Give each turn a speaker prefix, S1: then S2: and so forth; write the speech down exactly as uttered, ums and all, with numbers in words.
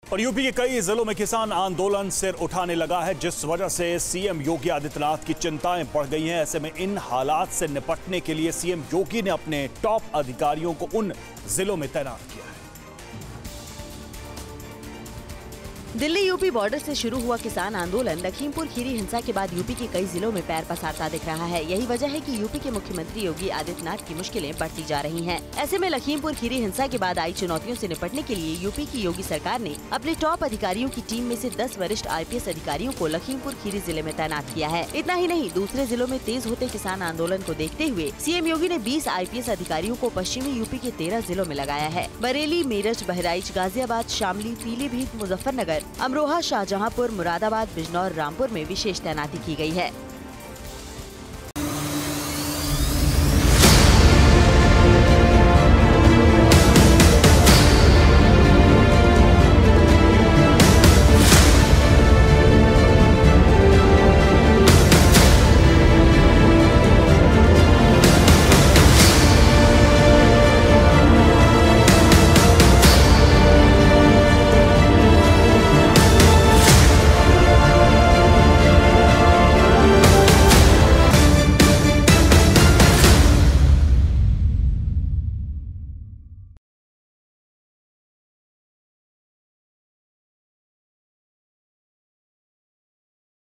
S1: और यूपी के कई जिलों में किसान आंदोलन सिर उठाने लगा है, जिस वजह से सीएम योगी आदित्यनाथ की चिंताएं बढ़ गई हैं। ऐसे में इन हालात से निपटने के लिए सीएम योगी ने अपने टॉप अधिकारियों को उन जिलों में तैनात किया है।
S2: दिल्ली यूपी बॉर्डर से शुरू हुआ किसान आंदोलन लखीमपुर खीरी हिंसा के बाद यूपी के कई जिलों में पैर पसारता दिख रहा है। यही वजह है कि यूपी के मुख्यमंत्री योगी आदित्यनाथ की मुश्किलें बढ़ती जा रही हैं। ऐसे में लखीमपुर खीरी हिंसा के बाद आई चुनौतियों से निपटने के लिए यूपी की योगी सरकार ने अपने टॉप अधिकारियों की टीम में से दस वरिष्ठ आई पी एस अधिकारियों को लखीमपुर खीरी जिले में तैनात किया है। इतना ही नहीं, दूसरे जिलों में तेज होते किसान आंदोलन को देखते हुए सीएम योगी ने बीस आई पी एस अधिकारियों को पश्चिमी यूपी के तेरह जिलों में लगाया है। बरेली, मेरठ, बहराइच, गाजियाबाद, शामली, पीलीभीत, मुजफ्फरनगर, अमरोहा, शाहजहांपुर, मुरादाबाद, बिजनौर, रामपुर में विशेष तैनाती की गई है।